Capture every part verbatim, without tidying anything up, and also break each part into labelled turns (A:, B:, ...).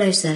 A: Closer.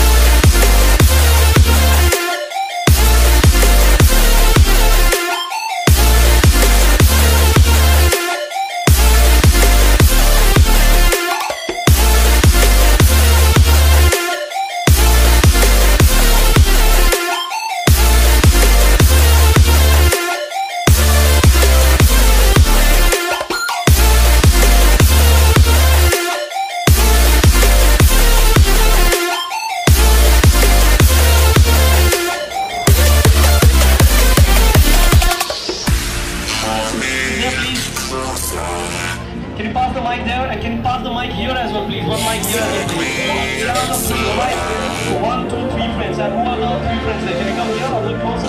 B: Can you pass the mic there? And can you pass the mic here as well, please? One mic here as well, please. Here are the three, alright? So one, two, three friends. And who are the three friends there? Can you come here or look closer?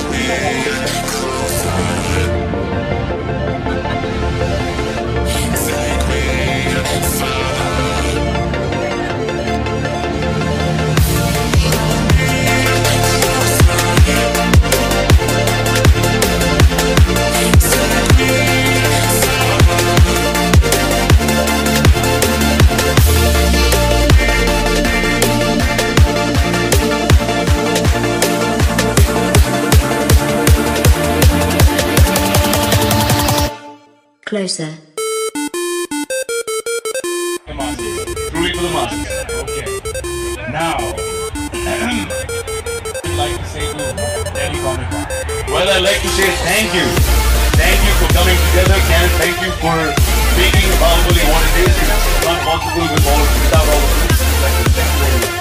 A: Closer.
C: Truly for the masses. Okay. Now, I'd like to say to Delhi Comic Con. Well, I'd like to say thank you. Thank you for coming together, and thank you for making Bahubali what it is. It's not possible with all, without all of this. Thank you very much.